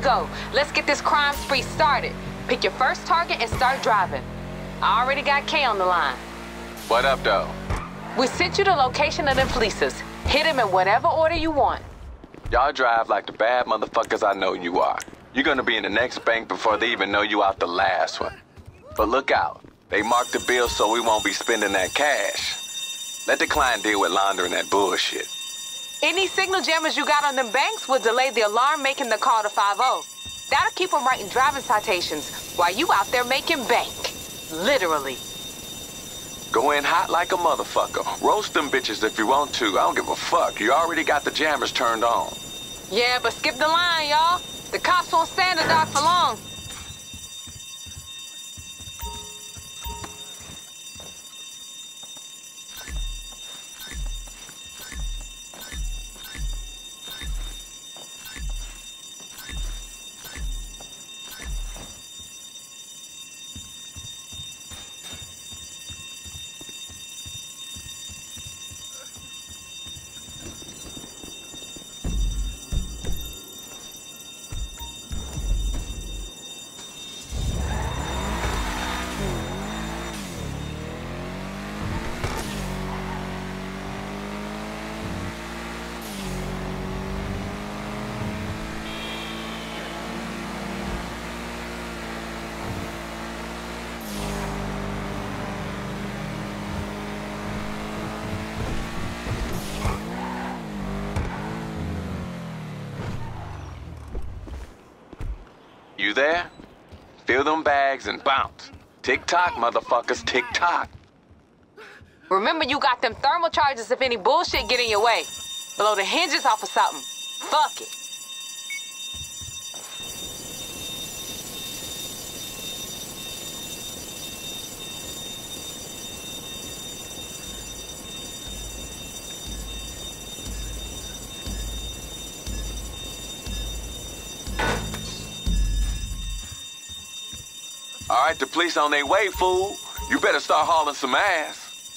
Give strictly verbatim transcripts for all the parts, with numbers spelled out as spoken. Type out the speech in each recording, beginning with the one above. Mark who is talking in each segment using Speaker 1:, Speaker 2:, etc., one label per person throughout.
Speaker 1: go. Let's get this crime spree started. Pick your first target and start driving. I already got Kay on the line.
Speaker 2: What up, though?
Speaker 1: We sent you the location of the polices. Hit them in whatever order you want.
Speaker 2: Y'all drive like the bad motherfuckers I know you are. You're gonna be in the next bank before they even know you out the last one. But look out. They marked the bill so we won't be spending that cash. Let the client deal with laundering that bullshit.
Speaker 1: Any signal jammers you got on them banks will delay the alarm making the call to five oh. That'll keep them writing driving citations while you out there making bank. Literally.
Speaker 2: Go in hot like a motherfucker. Roast them bitches if you want to. I don't give a fuck. You already got the jammers turned on.
Speaker 1: Yeah, but skip the line, y'all. The cops won't stand the dock for long.
Speaker 2: You there? Fill them bags and bounce. Tick-tock, motherfuckers, tick-tock.
Speaker 1: Remember, you got them thermal charges if any bullshit get in your way. Blow the hinges off of something. Fuck it.
Speaker 2: All right, the police on their way, fool. You better start hauling some ass.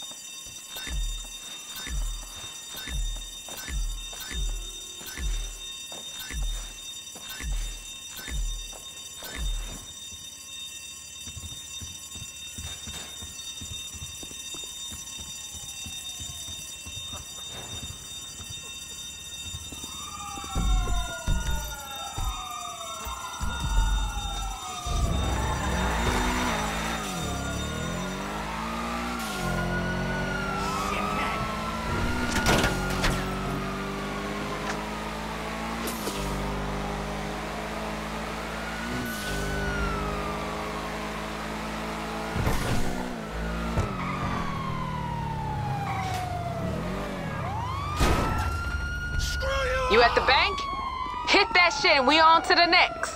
Speaker 1: You at the bank? Hit that shit and we on to the next.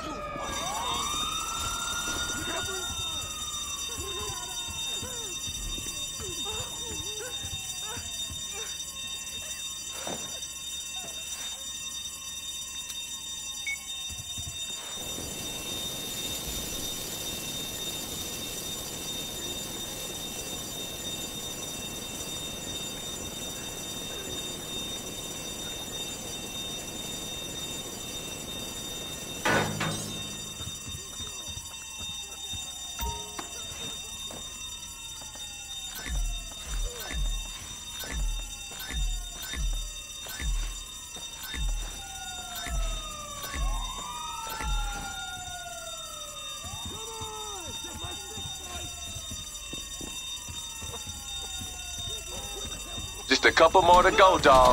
Speaker 2: Just a couple more to go, dog.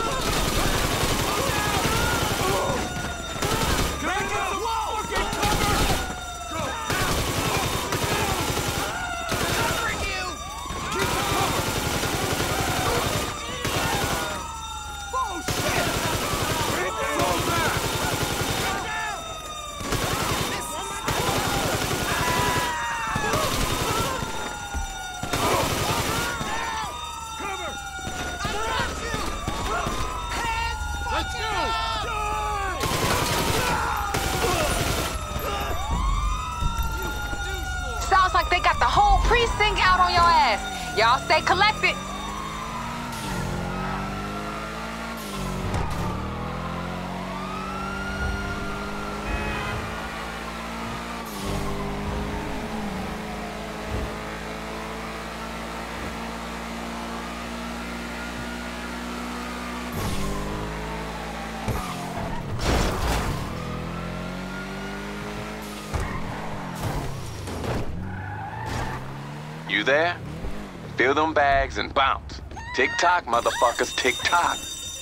Speaker 1: Sounds like they got the whole precinct out on your ass. Y'all stay collected.
Speaker 2: You there? Fill them bags and bounce. Tick-tock, motherfuckers, tick-tock.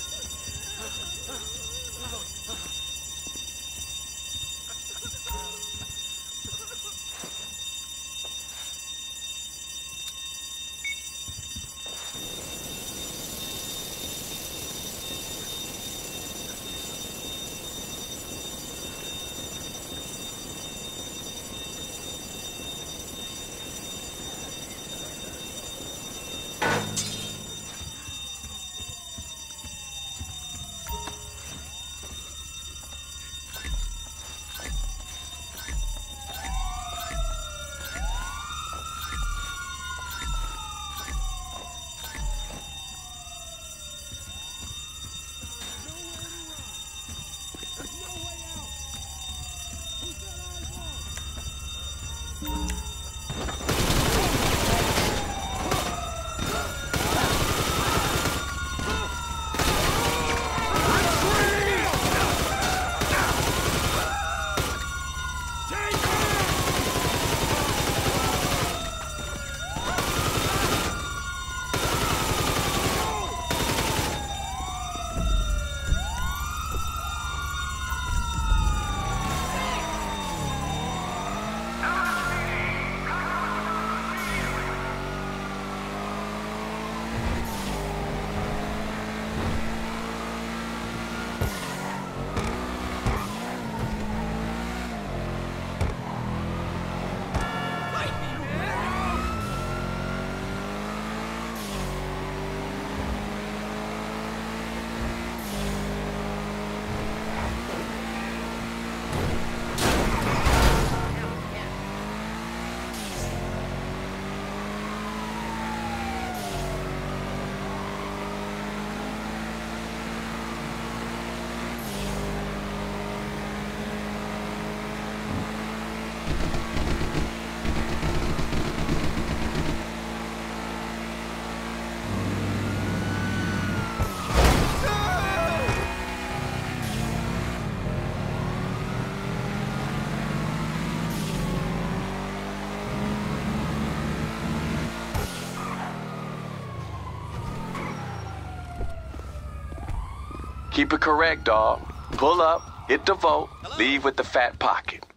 Speaker 2: Keep it correct, dawg. Pull up, hit the vote, leave with the fat pocket.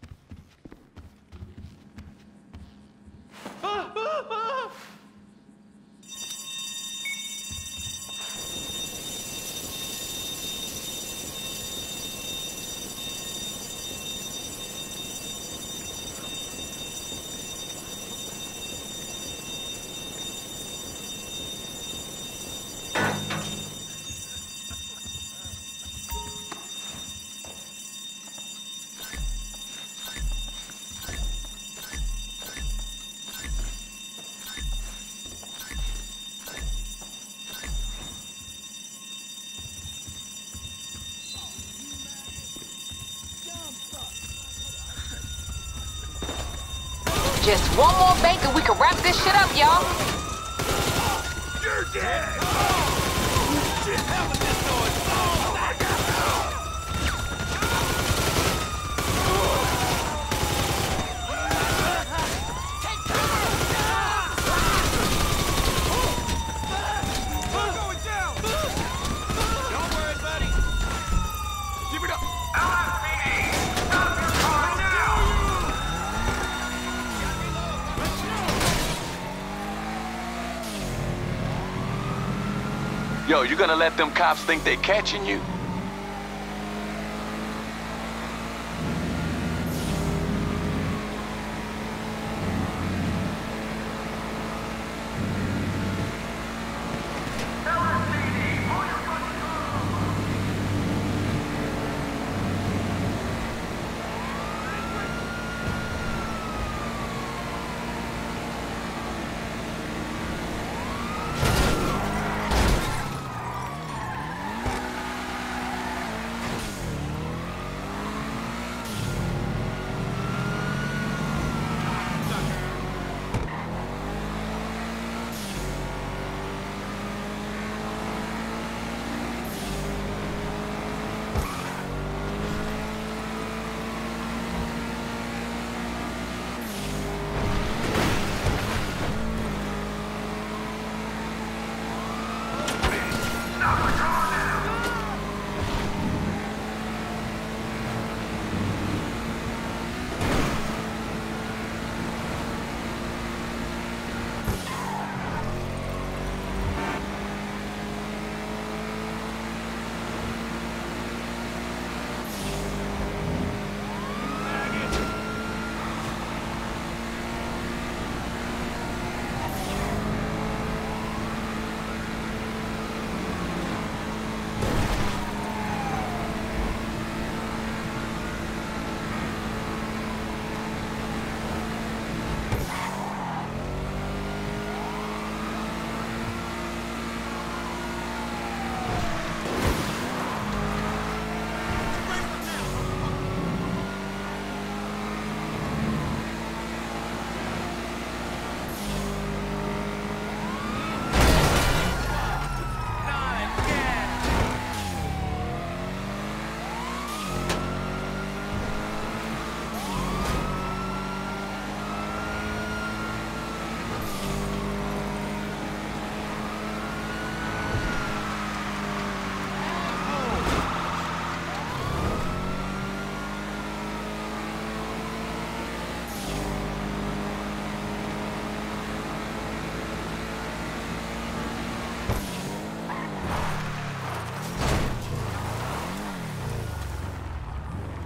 Speaker 1: Just one more bank and we can wrap this shit up, y'all.
Speaker 3: You're dead! Shit, hell with this noise! Oh my God! Take cover! We're going down! Don't worry, buddy. Keep it up!
Speaker 2: Yo, you gonna let them cops think they catching you?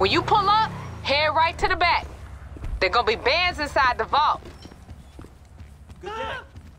Speaker 1: When you pull up, head right to the back. There gonna be bands inside the vault.
Speaker 3: Good day.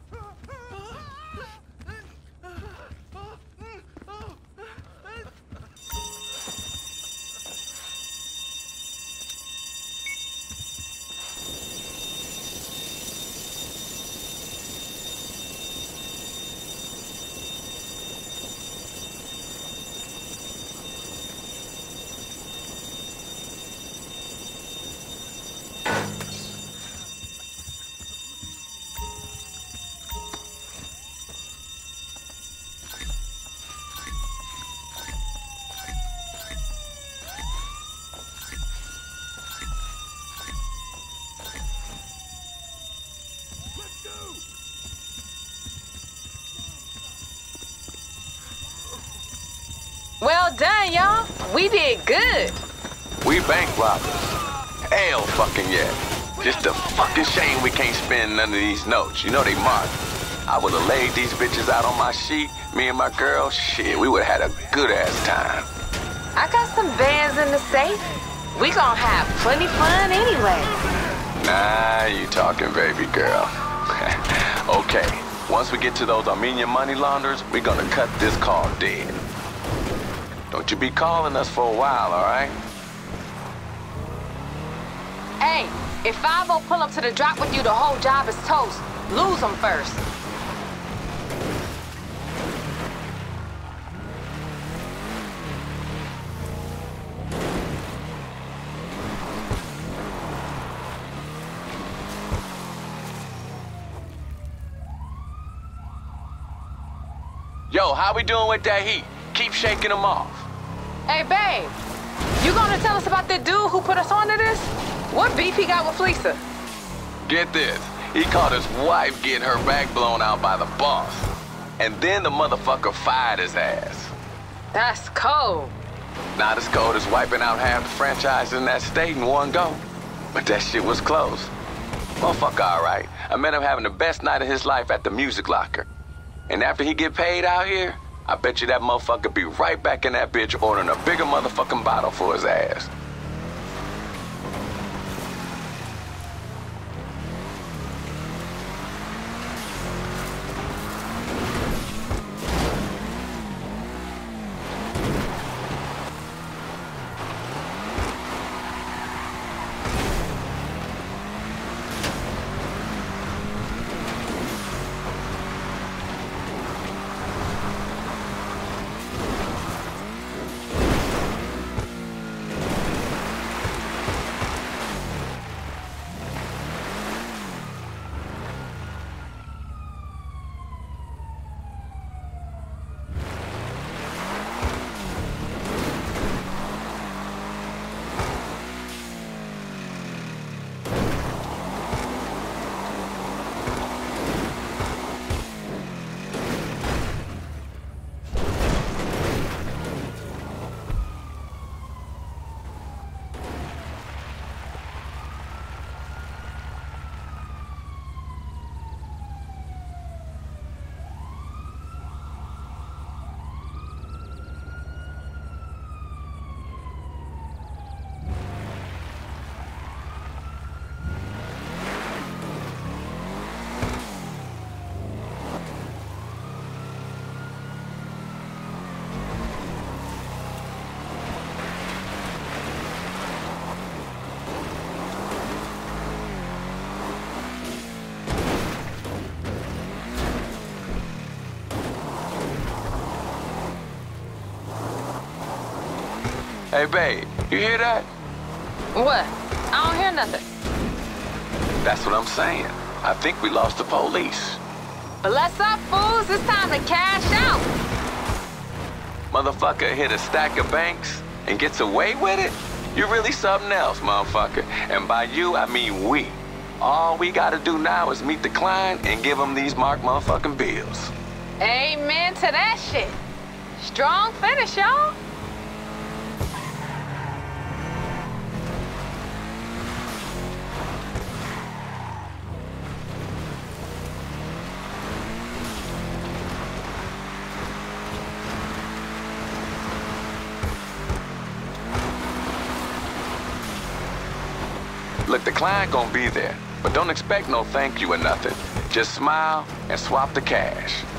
Speaker 1: Well done, y'all. We did good.
Speaker 2: We bank robbers. Hell fucking yeah. Just a fucking shame we can't spend none of these notes. You know they marked. I would have laid these bitches out on my sheet, me and my girl. Shit, we would have had a good ass time.
Speaker 1: I got some bands in the safe. We gonna have plenty fun anyway.
Speaker 2: Nah, you talking, baby girl. Okay, once we get to those Armenian money launderers, we gonna cut this call dead. Don't you be calling us for a while, all right?
Speaker 1: Hey, if five oh pull up to the drop with you, the whole job is toast. Lose them first.
Speaker 2: Yo, how we doing with that heat? Keep shaking them off.
Speaker 1: Hey, babe, you gonna tell us about the dude who put us onto this? What beef he got with Fleesa?
Speaker 2: Get this. He caught his wife getting her back blown out by the boss. And then the motherfucker fired his ass.
Speaker 1: That's cold.
Speaker 2: Not as cold as wiping out half the franchise in that state in one go. But that shit was close. Motherfucker all right. I met him having the best night of his life at the Music Locker. And after he get paid out here, I bet you that motherfucker be right back in that bitch ordering a bigger motherfucking bottle for his ass. Hey, babe, you hear that?
Speaker 1: What? I don't hear nothing.
Speaker 2: That's what I'm saying. I think we lost the police.
Speaker 1: Bless up, fools. It's time to cash out.
Speaker 2: Motherfucker hit a stack of banks and gets away with it? You really something else, motherfucker. And by you, I mean we. All we gotta do now is meet the client and give him these marked motherfucking bills.
Speaker 1: Amen to that shit. Strong finish, y'all.
Speaker 2: Look, the client gonna be there, but don't expect no thank you or nothing. Just smile and swap the cash.